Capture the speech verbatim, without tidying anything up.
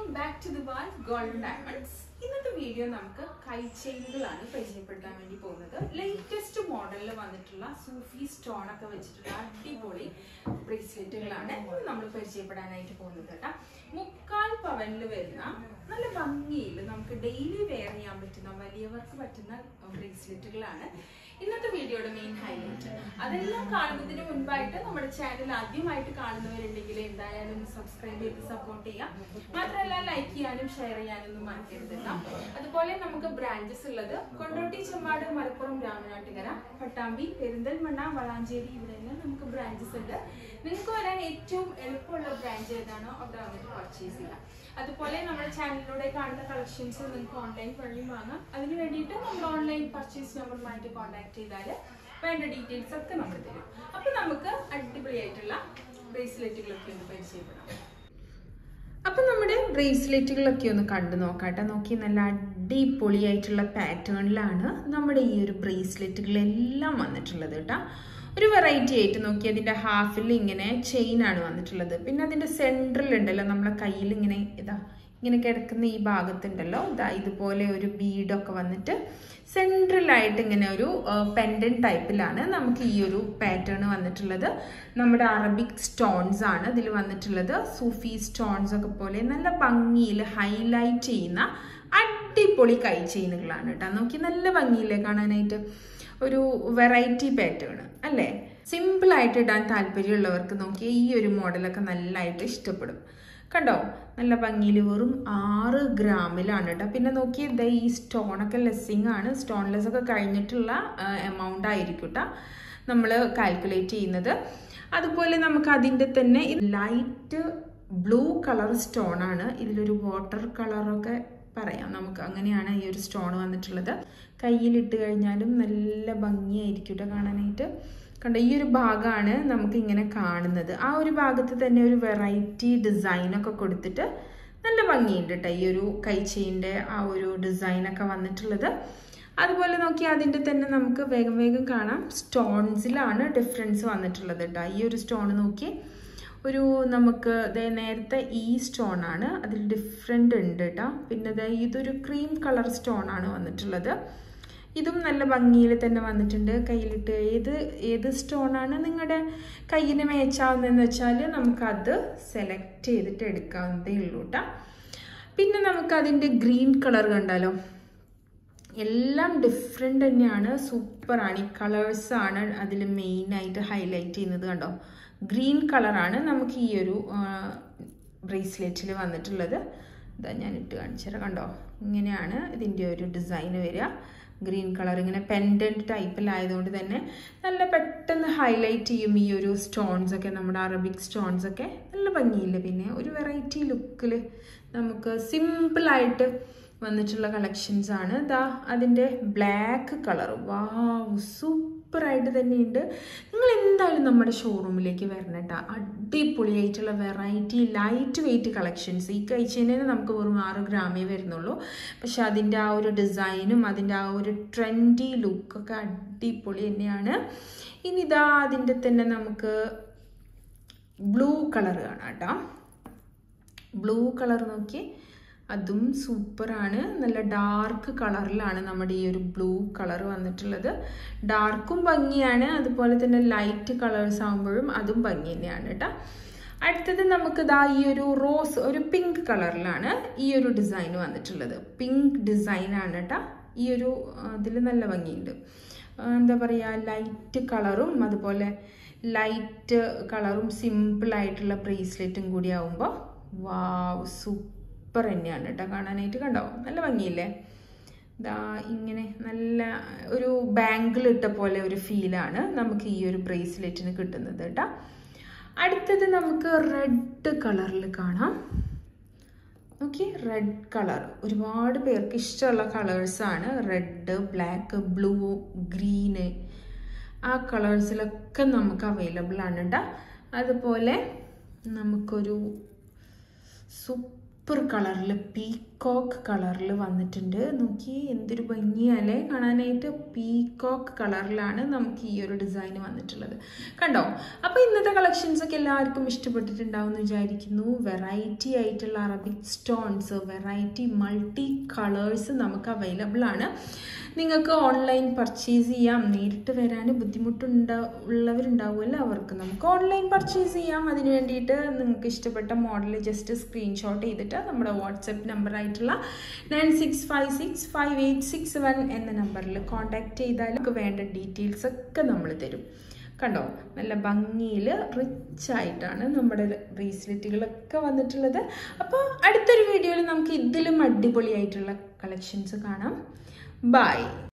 Welcome back to the world Golden Diamonds. ഇന്നത്തെ video നമുക്ക് കൈ ചെയിനുകളാണ് പരിചയപ്പെടുത്താൻ വേണ്ടി പോകുന്നത്. ലേറ്റസ്റ്റ് മോഡലിൽ വന്നിട്ടുള്ള സൂഫി സ്റ്റോൺ ഒക്കെ വെച്ചിട്ടുള്ള അടിപൊളി ബ്രേസ്ലെറ്റുകളാണ് നമ്മൾ പരിചയപ്പെടാനായിട്ട് പോകുന്നത് കേട്ടോ. മുക്കാൽ പവനിൽ വരുന്ന നല്ല ഭംഗിയിൽ നമുക്ക് ഡെയിലി വെയർ ചെയ്യാൻ പറ്റുന്ന വലിയവർക്ക് പറ്റുന്ന ബ്രേസ്ലെറ്റുകളാണ് ഇന്നത്തെ വീഡിയോയുടെ മെയിൻ ഹൈലൈറ്റ്. അതെല്ലാം കാണുന്നതിന് മുൻപായിട്ട് നമ്മുടെ ചാനൽ ആദ്യമായിട്ട് കാണുന്നവരുണ്ടെങ്കിൽ എന്തായാലും സബ്സ്ക്രൈബ് ചെയ്ത് സപ്പോർട്ട് ചെയ്യാം. മാത്രമല്ല ലൈക്ക് ചെയ്യാനും ഷെയർ ചെയ്യാനും ഒന്നും മറക്കരുത്. അതുപോലെ നമുക്ക് ബ്രാഞ്ചസ് ഉള്ളത് കൊണ്ടോട്ടി, ചെമ്മാട്, മലപ്പുറം, രാമനാട്ടുകര, പട്ടാമ്പി, പെരിന്തൽമണ്ണ, വളാഞ്ചേരി, ഇവിടെയെല്ലാം നമുക്ക് ബ്രാഞ്ചസ് ഉണ്ട്. നിങ്ങൾക്ക് വരാൻ ഏറ്റവും എളുപ്പമുള്ള ബ്രാഞ്ച് ഏതാണോ അവിടെ വന്നിട്ട് പർച്ചേസ് ചെയ്യാം. അതുപോലെ നമ്മുടെ ചാനലിലൂടെ കാണുന്ന കളക്ഷൻസ് നിങ്ങൾക്ക് ഓൺലൈൻ വഴി വാങ്ങാം. അതിന് വേണ്ടിയിട്ട് നമ്മൾ ഓൺലൈൻ പർച്ചേസ് നമ്പറുമായിട്ട് കോൺടാക്ട് ചെയ്താൽ വേണ്ട ഡീറ്റെയിൽസ് ഒക്കെ നമ്മൾ തരും. അപ്പൊ നമുക്ക് അടിപൊളിയായിട്ടുള്ള ബ്രേസ്ലെറ്റുകളൊക്കെ ഒന്ന് പരിചയപ്പെടാം. അപ്പം നമ്മുടെ ബ്രേസ്ലെറ്റുകളൊക്കെ ഒന്ന് കണ്ടു നോക്കാട്ടെ. നോക്കി നല്ല അടിപൊളിയായിട്ടുള്ള പാറ്റേണിലാണ് നമ്മുടെ ഈ ഒരു ബ്രേസ്ലെറ്റുകളെല്ലാം വന്നിട്ടുള്ളത് കേട്ടോ. ഒരു വെറൈറ്റി ആയിട്ട് നോക്കി അതിൻ്റെ ഹാഫിൽ ഇങ്ങനെ ചെയിൻ ആണ് വന്നിട്ടുള്ളത്. പിന്നെ അതിൻ്റെ സെൻട്രൽ ഉണ്ടല്ലോ നമ്മളെ കയ്യിൽ ഇങ്ങനെ ഇതാ ഇങ്ങനെ കിടക്കുന്ന ഈ ഭാഗത്തുണ്ടല്ലോ ഇതാ ഇതുപോലെ ഒരു ബീഡൊക്കെ വന്നിട്ട് സെൻട്രലായിട്ട് ഇങ്ങനെ ഒരു പെൻഡൻ ടൈപ്പിലാണ് നമുക്ക് ഈ ഒരു പാറ്റേൺ വന്നിട്ടുള്ളത്. നമ്മുടെ അറബിക് സ്റ്റോൺസ് ആണ് ഇതിൽ വന്നിട്ടുള്ളത്. സൂഫി സ്റ്റോൺസ് ഒക്കെ പോലെ നല്ല ഭംഗിയിൽ ഹൈലൈറ്റ് ചെയ്യുന്ന അടിപൊളി കൈ ചെയിനുകളാണ് കേട്ടോ. നോക്കി നല്ല ഭംഗിയില്ലേ കാണാനായിട്ട്. ഒരു വെറൈറ്റി പാറ്റേൺ അല്ലേ. സിമ്പിളായിട്ട് ഇടാൻ താല്പര്യമുള്ളവർക്ക് നോക്കി ഈ ഒരു മോഡലൊക്കെ നല്ലതായിട്ട് ഇഷ്ടപ്പെടും. കണ്ടോ നല്ല ഭംഗിയിൽ വെറും ആറ് ഗ്രാമിലാണ് കേട്ടോ. പിന്നെ നോക്കി ഇതാ ഈ സ്റ്റോണൊക്കെ ലെസ്സിങ് ആണ്. സ്റ്റോൺലെസ് ഒക്കെ കഴിഞ്ഞിട്ടുള്ള എമൗണ്ട് ആയിരിക്കും കേട്ടോ നമ്മൾ കാൽക്കുലേറ്റ് ചെയ്യുന്നത്. അതുപോലെ നമുക്ക് അതിൻ്റെ തന്നെ ലൈറ്റ് ബ്ലൂ കളർ സ്റ്റോൺ ആണ്. ഇതിലൊരു വാട്ടർ കളറൊക്കെ പറയാം നമുക്ക്. അങ്ങനെയാണ് ഈ ഒരു സ്റ്റോൺ വന്നിട്ടുള്ളത്. കയ്യിലിട്ട് കഴിഞ്ഞാലും നല്ല ഭംഗിയായിരിക്കും കേട്ടോ കാണാനായിട്ട്. കണ്ടോ ഈ ഒരു ഭാഗമാണ് നമുക്ക് ഇങ്ങനെ കാണുന്നത്. ആ ഒരു ഭാഗത്ത് തന്നെ ഒരു വെറൈറ്റി ഡിസൈനൊക്കെ കൊടുത്തിട്ട് നല്ല ഭംഗിയുണ്ട് കേട്ടോ ഈ ഒരു കൈ ചെയിൻ്റെ ആ ഒരു ഡിസൈനൊക്കെ വന്നിട്ടുള്ളത്. അതുപോലെ നോക്കി അതിൻ്റെ തന്നെ നമുക്ക് വേഗം വേഗം കാണാം സ്റ്റോൺസിലാണ് ഡിഫറൻസ് വന്നിട്ടുള്ളത് കേട്ടോ. ഈ ഒരു സ്റ്റോൺ നോക്കി ഒരു നമുക്ക് നേരത്തെ ഈ സ്റ്റോൺ ആണ് അതിൽ ഡിഫറെൻ്റ് ഉണ്ട് കേട്ടോ. പിന്നെ ഇതൊരു ക്രീം കളർ സ്റ്റോൺ ആണ് വന്നിട്ടുള്ളത്. ഇതും നല്ല ഭംഗിയിൽ തന്നെ വന്നിട്ടുണ്ട്. കയ്യിലിട്ട് ഏത് ഏത് സ്റ്റോണാണ് നിങ്ങളുടെ കയ്യിന് മേച്ചാവുന്നതെന്ന് വെച്ചാൽ നമുക്കത് സെലക്ട് ചെയ്തിട്ട് എടുക്കാവുന്നതേ ഉള്ളൂ കേട്ടോ. പിന്നെ നമുക്ക് അതിൻ്റെ ഗ്രീൻ കളർ കണ്ടാലോ. എല്ലാം ഡിഫറെൻ്റ് തന്നെയാണ്. സൂപ്പറാണ്. ഈ കളേഴ്സാണ് അതിൽ മെയിനായിട്ട് ഹൈലൈറ്റ് ചെയ്യുന്നത്. കണ്ടോ ഗ്രീൻ കളറാണ് നമുക്ക് ഈ ഒരു ബ്രേസ്ലെറ്റിൽ വന്നിട്ടുള്ളത്. ഇതാ ഞാൻ ഇട്ട് കാണിച്ചുതരാം. കണ്ടോ ഇങ്ങനെയാണ് ഇതിൻ്റെ ഒരു ഡിസൈൻ വരിക. ഗ്രീൻ കളർ ഇങ്ങനെ പെൻഡൻറ്റ് ടൈപ്പിലായതുകൊണ്ട് തന്നെ നല്ല പെട്ടെന്ന് ഹൈലൈറ്റ് ചെയ്യും ഈ ഒരു സ്റ്റോൺസ് ഒക്കെ. നമ്മുടെ അറബിക് സ്റ്റോൺസ് ഒക്കെ നല്ല ഭംഗിയില്ല. പിന്നെ ഒരു വെറൈറ്റി ലുക്കിൽ നമുക്ക് സിമ്പിളായിട്ട് വന്നിട്ടുള്ള കളക്ഷൻസ് ആണ്. ഇതാ അതിൻ്റെ ബ്ലാക്ക് കളർ വാവ് സൂപ്പറായിട്ട് തന്നെയുണ്ട്. നിങ്ങൾ എന്തായാലും നമ്മുടെ ഷോറൂമിലേക്ക് വരണം കേട്ടോ. അടിപൊളിയായിട്ടുള്ള വെറൈറ്റി ലൈറ്റ് വെയ്റ്റ് കളക്ഷൻസ്. ഈ കഴിച്ചതിന് നമുക്ക് വെറും ആറ് ഗ്രാമേ വരുന്നുള്ളൂ. പക്ഷെ അതിൻ്റെ ആ ഒരു ഡിസൈനും അതിൻ്റെ ആ ഒരു ട്രെൻഡി ലുക്കൊക്കെ അടിപൊളി തന്നെയാണ്. ഇനി ഇതാ അതിൻ്റെ തന്നെ നമുക്ക് ബ്ലൂ കളർ കാണാം കേട്ടോ. ബ്ലൂ കളർ നോക്കി അതും സൂപ്പറാണ്. നല്ല ഡാർക്ക് കളറിലാണ് നമ്മുടെ ഈ ഒരു ബ്ലൂ കളർ വന്നിട്ടുള്ളത്. ഡാർക്കും ഭംഗിയാണ്. അതുപോലെ തന്നെ ലൈറ്റ് കളേഴ്സ് ആകുമ്പോഴും അതും ഭംഗി തന്നെയാണ് കേട്ടോ. അടുത്തത് നമുക്ക് ഇതാ ഈ ഒരു റോസ് ഒരു പിങ്ക് കളറിലാണ് ഈ ഒരു ഡിസൈൻ വന്നിട്ടുള്ളത്. പിങ്ക് ഡിസൈനാണ് കേട്ടോ. ഈ ഒരു ഇതിൽ നല്ല ഭംഗിയുണ്ട്. എന്താ പറയുക ലൈറ്റ് കളറും അതുപോലെ ലൈറ്റ് കളറും സിമ്പിളായിട്ടുള്ള ബ്രേസ്ലെറ്റും കൂടി ആവുമ്പോൾ വാവ് സൂപ്പർ സൂപ്പർ തന്നെയാണ് കേട്ടോ കാണാനായിട്ട്. കണ്ടോ നല്ല ഭംഗിയില്ലേ. ഇതാ ഇങ്ങനെ നല്ല ഒരു ബാങ്കിൾ ഇട്ട പോലെ ഒരു ഫീലാണ് നമുക്ക് ഈ ഒരു ബ്രേസ്ലെറ്റിന് കിട്ടുന്നത് കേട്ടോ. അടുത്തത് നമുക്ക് റെഡ് കളറിൽ കാണാം. നോക്കി റെഡ് കളർ ഒരുപാട് പേർക്ക് ഇഷ്ടമുള്ള കളേഴ്സാണ്. റെഡ്, ബ്ലാക്ക്, ബ്ലൂ, ഗ്രീന് ആ കളേഴ്സിലൊക്കെ നമുക്ക് അവൈലബിൾ ആണ് കേട്ടോ. അതുപോലെ നമുക്കൊരു സൂപ്പർ സൂപ്പർ കളറിൽ പീകോക്ക് കളറിൽ വന്നിട്ടുണ്ട്. നോക്കി എന്തൊരു ഭംഗിയല്ലേ കാണാനായിട്ട്. പീകോക്ക് കളറിലാണ് നമുക്ക് ഈ ഒരു ഡിസൈൻ വന്നിട്ടുള്ളത്. കണ്ടോ? അപ്പോൾ ഇന്നത്തെ കളക്ഷൻസ് ഒക്കെ എല്ലാവർക്കും ഇഷ്ടപ്പെട്ടിട്ടുണ്ടാവും എന്ന് വിചാരിക്കുന്നു. വെറൈറ്റി ആയിട്ടുള്ള Arabic stones, variety multi colours നമുക്ക് അവൈലബിൾ ആണ്. നിങ്ങൾക്ക് ഓൺലൈൻ പർച്ചേസ് ചെയ്യാം. നേരിട്ട് വരാൻ ബുദ്ധിമുട്ടുണ്ടാ ഉള്ളവരുണ്ടാവുമല്ലോ, അവർക്ക് നമുക്ക് ഓൺലൈൻ പർച്ചേസ് ചെയ്യാം. അതിന് വേണ്ടിയിട്ട് നിങ്ങൾക്ക് ഇഷ്ടപ്പെട്ട മോഡൽ ജസ്റ്റ് സ്ക്രീൻഷോട്ട് ചെയ്തിട്ട് നമ്മുടെ വാട്സപ്പ് നമ്പറായിട്ടുള്ള nine six five six five eight six one എന്ന നമ്പറിൽ കോൺടാക്റ്റ് ചെയ്താൽ നമുക്ക് വേണ്ട ഡീറ്റെയിൽസ് ഒക്കെ നമ്മൾ തരും. കണ്ടോ? നല്ല ഭംഗിയിൽ റിച്ച് ആയിട്ടാണ് നമ്മുടെ ബ്രേസ്ലെറ്റുകളൊക്കെ വന്നിട്ടുള്ളത്. അപ്പോൾ അടുത്തൊരു വീഡിയോയിൽ നമുക്ക് ഇതിലും അടിപൊളിയായിട്ടുള്ള കളക്ഷൻസ് കാണാം. Bye.